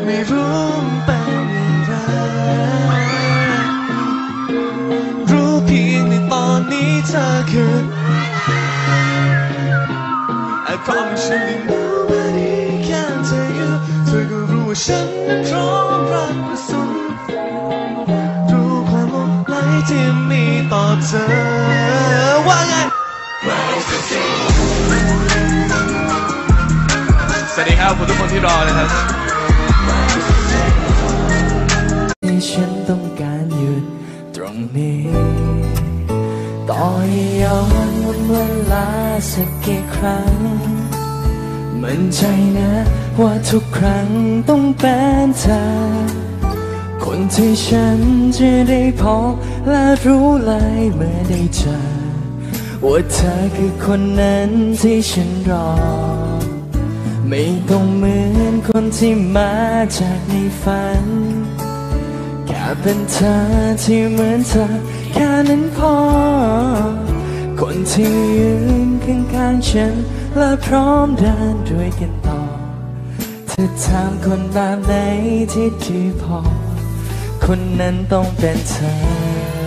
ไม่รู้เป็นอย่างไรรู้เพียงในตอนนี้เธอคือ I promise you that nobody can take you เธอก็รู้ว่าฉันนั้นพร้อมรักและสุดรู้ความหมดไหลที่มีต่อเธอว่าไงสวัสดีครับคุณทุกคนที่รอนะครับฉันต้องการหยุดตรงนี้ต่อให้ย้อนวันเวลาสักกี่ครั้งมั่นใจนะว่าทุกครั้งต้องเป็นเธอคนที่ฉันจะได้พบและรู้เลยเมื่อได้เจอว่าเธอคือคนนั้นที่ฉันรอไม่ต้องเหมือนคนที่มาจากในฝันแค่เป็นเธอที่เหมือนเธอแค่นั้นพอคนที่ยืนข้างๆฉันและพร้อมเดินด้วยกันต่อเธอถามคนแบบไหนที่ดีพอคนนั้นต้องเป็นเธอ